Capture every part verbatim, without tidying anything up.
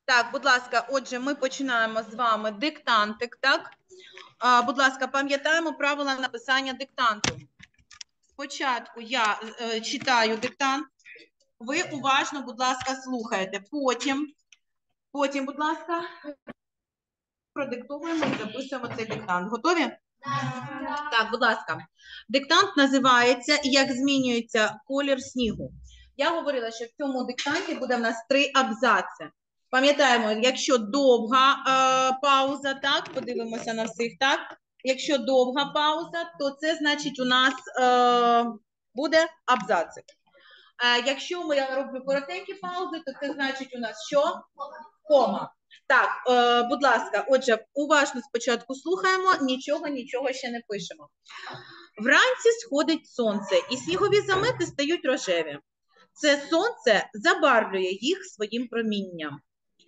Так, будь ласка, отже, ми починаємо з вами диктантик, так? А, будь ласка, пам'ятаємо правила написання диктанту. Спочатку я е, читаю диктант, ви уважно, будь ласка, слухаєте. Потім, потім, будь ласка, продиктовуємо і записуємо цей диктант. Готові? Так. Так, будь ласка. Диктант називається «Як змінюється колір снігу». Я говорила, що в цьому диктанті буде в нас три абзаци. Пам'ятаємо, якщо довга е, пауза, так, подивимося на всіх, так? Якщо довга пауза, то це значить у нас е, буде абзацик. Е, якщо ми я роблю коротенькі паузи, то це значить у нас що? Кома. Так, е, будь ласка, отже, уважно спочатку слухаємо, нічого, нічого ще не пишемо. Вранці сходить сонце, і снігові замети стають рожеві. Це сонце забарвлює їх своїм промінням.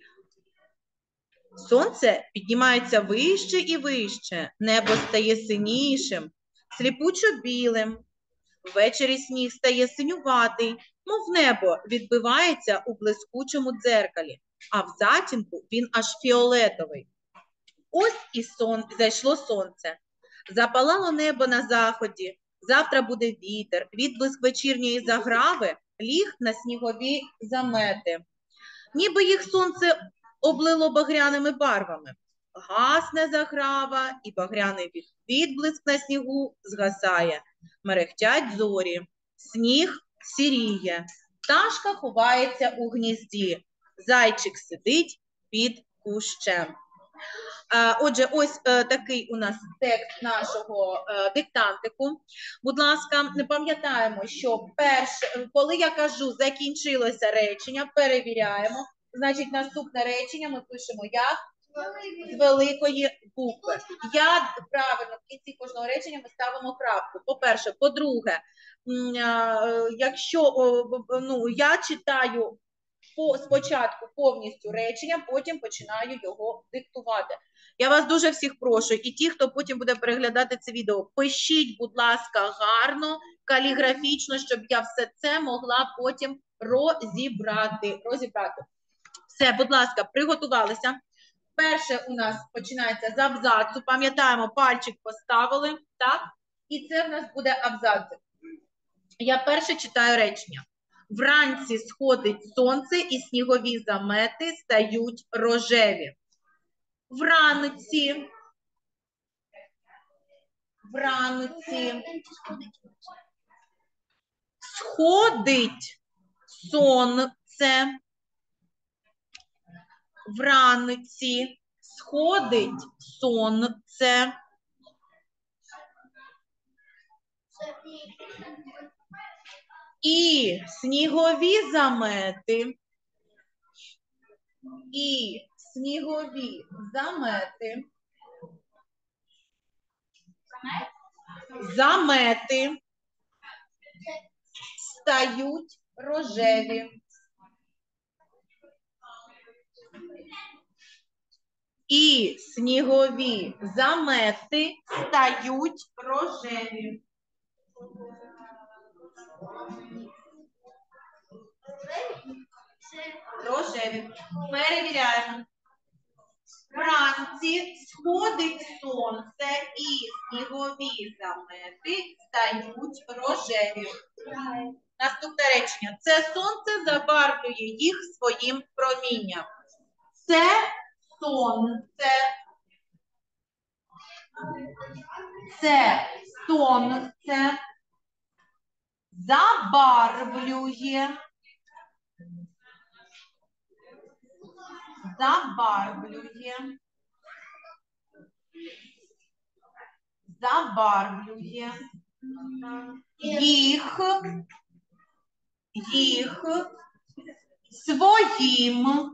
Сонце піднімається вище і вище, небо стає синішим, сліпучо-білим. Ввечері сніг стає синюватий, мов небо відбивається у блискучому дзеркалі, а в затінку він аж фіолетовий. Ось і сон, зайшло сонце. Запалало небо на заході, завтра буде вітер, відблиск вечірньої заграви ліг на снігові замети. Ніби їх сонце облило багряними барвами. Гасне заграва, і багряний відблиск на снігу згасає. Мерехтять зорі, сніг сіріє, пташка ховається у гнізді, зайчик сидить під кущем. Отже, ось такий у нас текст нашого диктантику. Будь ласка, не пам'ятаємо, що перше, коли я кажу «закінчилося речення», перевіряємо. Значить, наступне речення ми пишемо як? З великої букви. Я правильно, в кінці кожного речення ми ставимо крапку. По-перше. По-друге, якщо ну, я читаю по, спочатку повністю речення, потім починаю його диктувати. Я вас дуже всіх прошу, і ті, хто потім буде переглядати це відео, пишіть, будь ласка, гарно, каліграфічно, щоб я все це могла потім розібрати. розібрати. Все, будь ласка, приготувалися. Перше у нас починається з абзацу. Пам'ятаємо, пальчик поставили, так? І це в нас буде абзац. Я перше читаю речення. Вранці сходить сонце, і снігові замети стають рожеві. Вранці. Вранці. Сходить сонце. Вранці сходить сонце. І снігові замети, і снігові замети, замети стають рожеві. І снігові замети стають рожеві. Рожеві. Перевіряємо. Вранці сходить сонце, і снігові замети стають рожеві. Наступне речення. Це сонце забарвлює їх своїм промінням. Це сонце. Це сонце забарвлює. Забарвлює. Забарвлює. Їх. Їх. Своїм.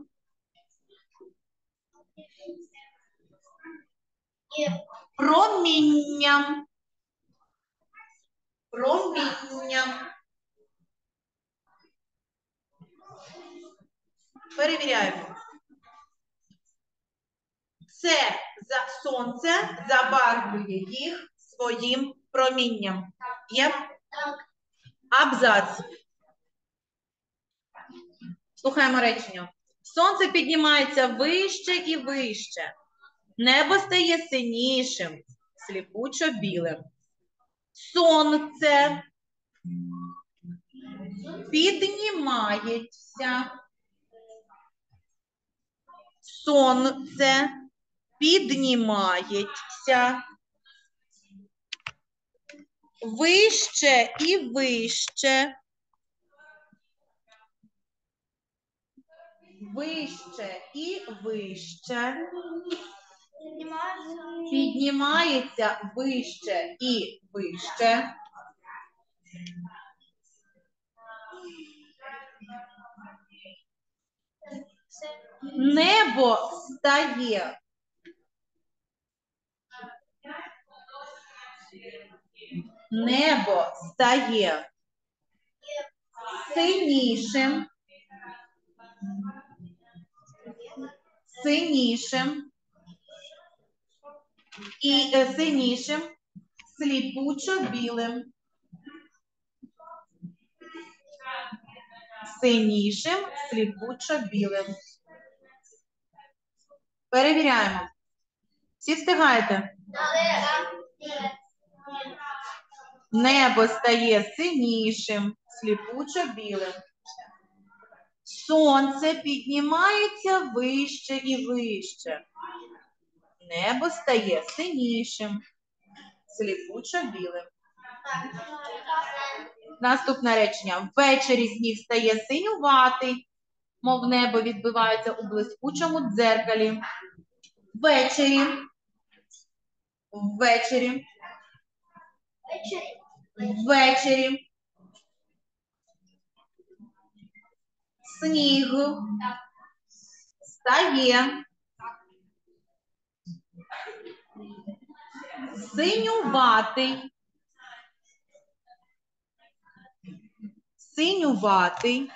Промінням. Промінням. Перевіряємо. Це за сонце забарвлює їх своїм промінням. Є? Абзац. Слухаємо речення. Сонце піднімається вище і вище. Небо стає синішим, сліпучо білим. Сонце піднімається. Сонце піднімається. Вище і вище. Вище і вище. Піднімається вище і вище. Небо стає Небо стає синішим. Синішим. І е, синішим, сліпучо-білим. Синішим, сліпучо-білим. Перевіряємо. Всі встигаєте? Небо стає синішим, сліпучо-білим. Сонце піднімається вище і вище. Небо стає синішим, сліпучо-білим. Наступне речення. Ввечері сніг стає синюватий, мов небо відбивається у блискучому дзеркалі. Ввечері. Ввечері. Ввечері. Сніг стає синюватий. Синюватий.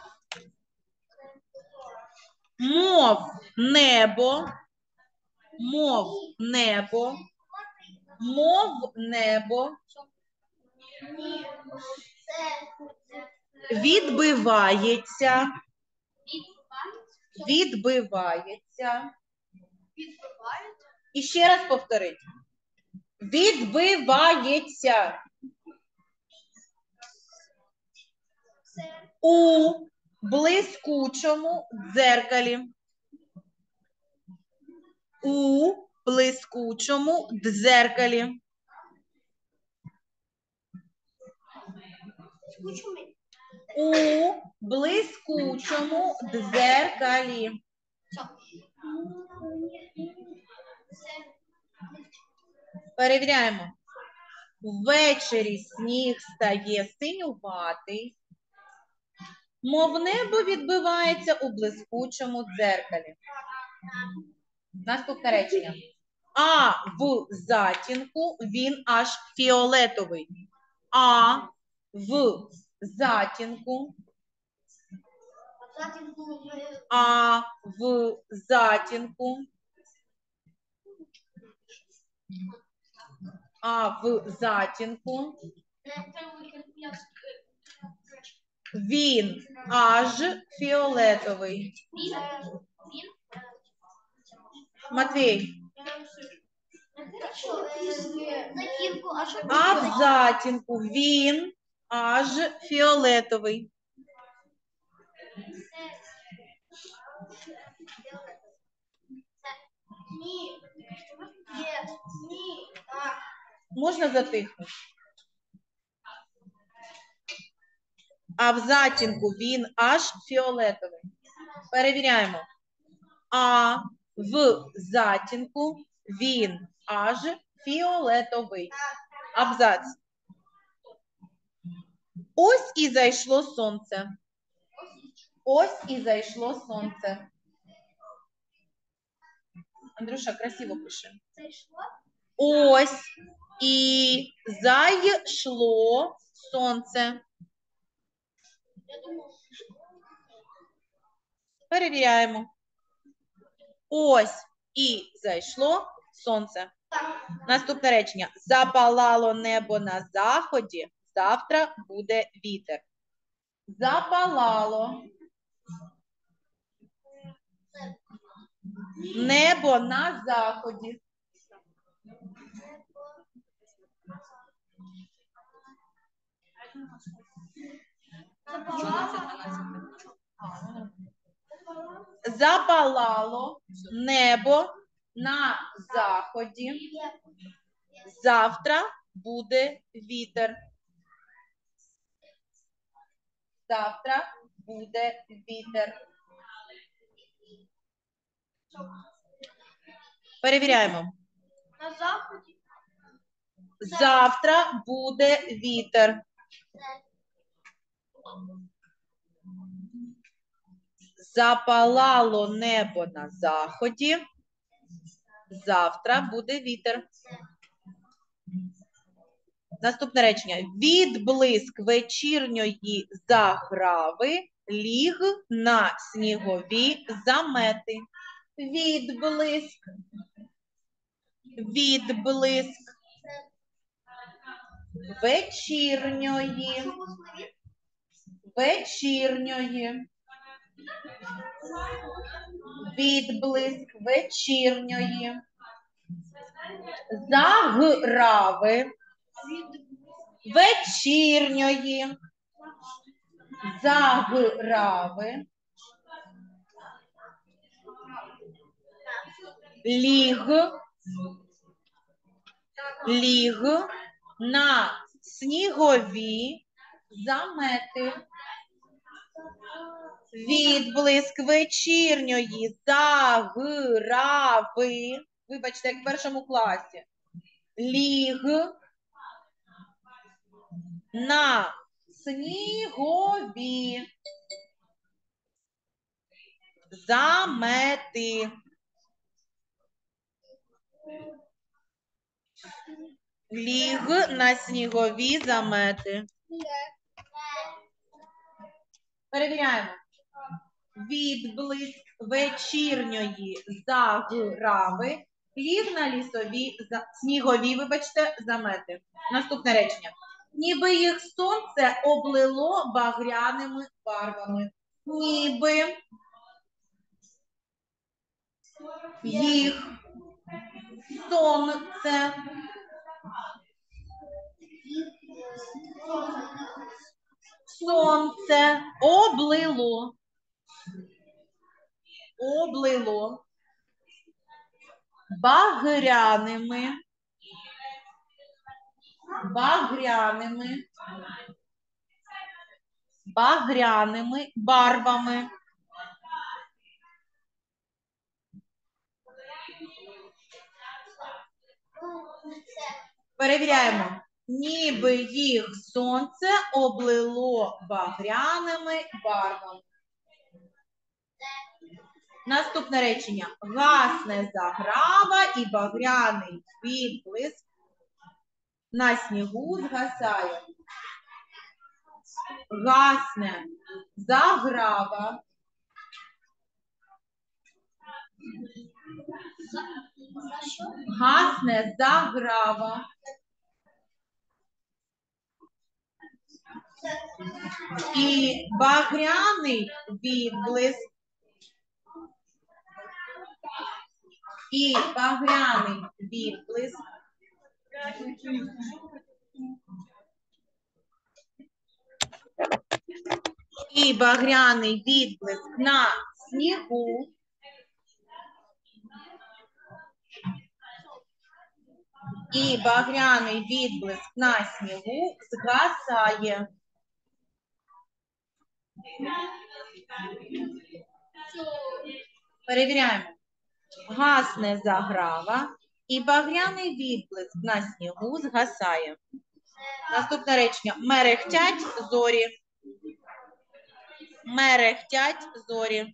Мов небо. Мов небо. Мов небо. Відбивається. Відбивається. І ще раз повторіть. Відбивається. У блискучому дзеркалі. У блискучому дзеркалі. У блискучому дзеркалі. Перевіряємо. Ввечері сніг стає синюватий, мов небо відбивається у блискучому дзеркалі. Наступне речення. А в затінку він аж фіолетовий. А в затінку. А в затінку. А в затінку. Він аж фіолетовий. Матвій. А в затінку він аж фіолетовий. Можна затихнути? А в затінку він аж фіолетовий. Перевіряємо. А в затінку він аж фіолетовий. Абзац. Ось і зайшло сонце. Ось і зайшло сонце. Андрюша, красиво пиши. Ось і зайшло сонце. Перевіряємо. Ось і зайшло сонце. Наступне речення. Запалало небо на заході, завтра буде вітер. Запалало. Небо на заході. Запалало небо на заході. Завтра буде вітер. Завтра буде вітер. Перевіряємо. На заході. Завтра буде вітер. Запалало небо на заході. Завтра буде вітер. Наступне речення. Відблиск вечірньої заграви ліг на снігові замети. Відблиск. Відблиск вечірньої. Вечірньої. Відблиск вечірньої. Заграви. Вечірньої. Заграви. Ліг. Ліг на снігові замети. Відблиск вечірньої заграви. Вибачте, як в першому класі. Ліг на снігові замети. Ліг на снігові замети. Перевіряємо. Відблиск вечірньої заграви ліг на лісові, снігові, вибачте, замети. Наступне речення. Ніби їх сонце облило багряними барвами. Ніби їх сонце сонце облило. Облило багряними, багряними, багряними барвами. Перевіряємо. Ніби їх сонце облило багряними барвами. Наступне речення. Гасне заграва і багряний відблиск на снігу згасає. Гасне заграва. Гасне заграва. І багряний відблиск. І багряний відблиск і багряний відблиск на снігу і багряний відблиск на снігу згасає. Перевіряємо. Гасне заграва і багряний відблиск на снігу згасає. Наступне речення. Мерехтять зорі. Мерехтять зорі.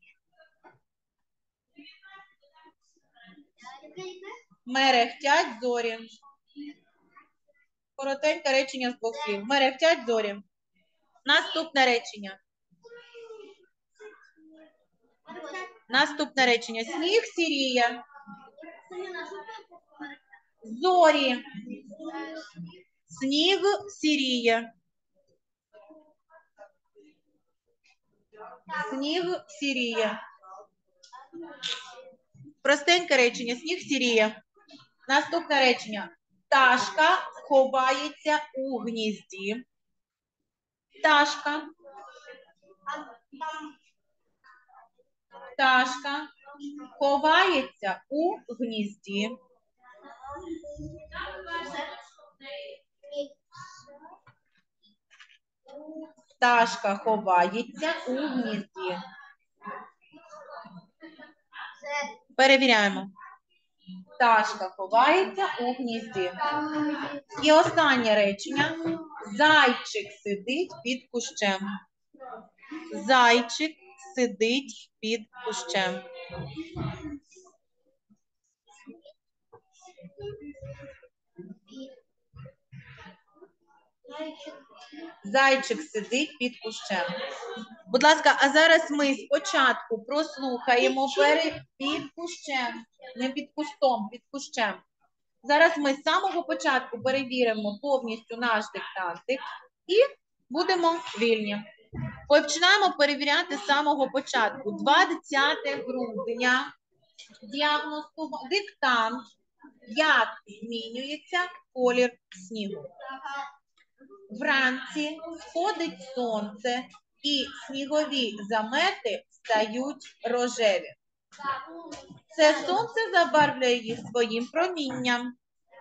Мерехтять зорі. Коротеньке речення з двох слів. Мерехтять зорі. Наступне речення. Наступне речення. Сніг сіріє. Зорі. Сніг сіріє. Сніг сіріє. Простеньке речення. Сніг сіріє. Наступне речення. Пташка ховається у гнізді. Пташка. Пташка ховається у гнізді. Пташка ховається у гнізді. Перевіряємо. Пташка ховається у гнізді. І останнє речення. Зайчик сидить під кущем. Зайчик сидить під кущем. Зайчик сидить під кущем. Будь ласка, а зараз ми спочатку прослухаємо пере... під кущем. Не під кустом, під кущем. Зараз ми з самого початку перевіримо повністю наш диктантик і будемо вільні. Починаємо перевіряти з самого початку. двадцяте грудня. Діагностуємо диктант. Як змінюється колір снігу? Вранці сходить сонце і снігові замети стають рожеві. Це сонце забарвлює їх своїм промінням.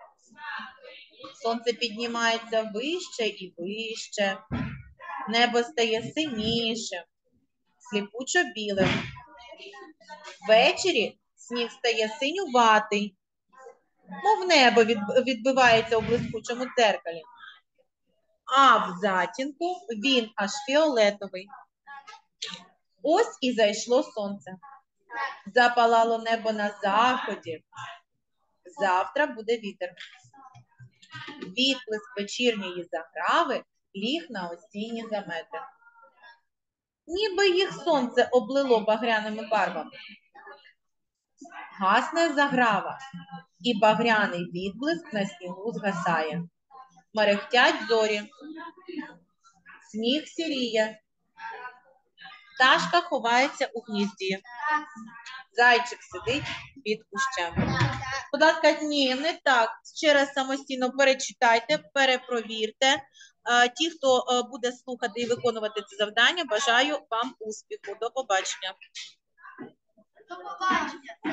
Сонце піднімається вище і вище. Небо стає синішим, сліпучо-білим. Ввечері сніг стає синюватий, мов небо відбивається у блискучому дзеркалі. А в затінку він аж фіолетовий. Ось і зайшло сонце. Запалало небо на заході. Завтра буде вітер. Відблиск вечірньої заграви ліг на осінні замети. Ніби їх сонце облило багряними барвами. Гасне заграва, і багряний відблиск на снігу згасає. Мерехтять зорі. Сніг сіріє. Пташка ховається у гнізді. Зайчик сидить під кущем. Будь ласка, ні, не так. Ще раз самостійно перечитайте, перепровірте. Ті, хто буде слухати і виконувати це завдання, бажаю вам успіху. До побачення. До побачення.